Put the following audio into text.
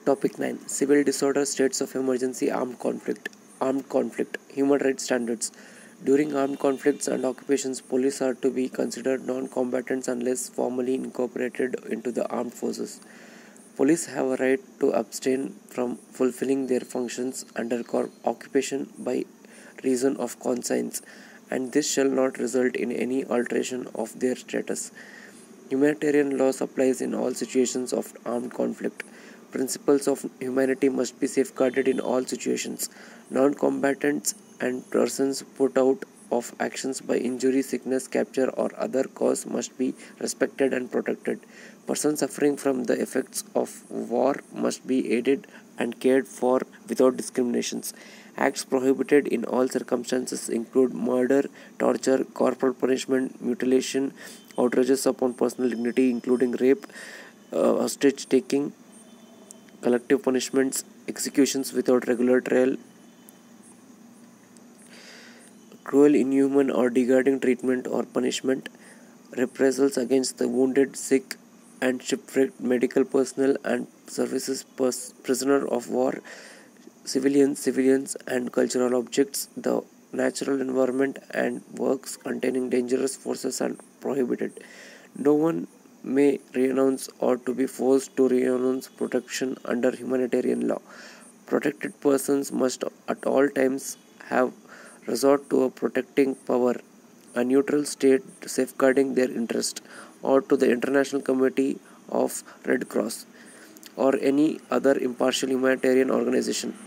Topic 9. Civil disorder, states of emergency, armed conflict. Armed conflict. Human rights standards. During armed conflicts and occupations, police are to be considered non-combatants unless formally incorporated into the armed forces. Police have a right to abstain from fulfilling their functions under occupation by reason of conscience, and this shall not result in any alteration of their status. Humanitarian law applies in all situations of armed conflict. Principles of humanity must be safeguarded in all situations. Non-combatants and persons put out of actions by injury, sickness, capture, or other cause must be respected and protected. Persons suffering from the effects of war must be aided and cared for without discriminations. Acts prohibited in all circumstances include murder, torture, corporal punishment, mutilation, outrages upon personal dignity, including rape, hostage taking, collective punishments, executions without regular trial, cruel, inhuman, or degrading treatment or punishment, reprisals against the wounded, sick, and shipwrecked medical personnel and services, prisoner of war, civilians, and cultural objects. The natural environment and works containing dangerous forces are prohibited. No one may renounce or to be forced to renounce protection under humanitarian law. Protected persons must at all times have resort to a protecting power, a neutral state safeguarding their interest, or to the International Committee of Red Cross or any other impartial humanitarian organization.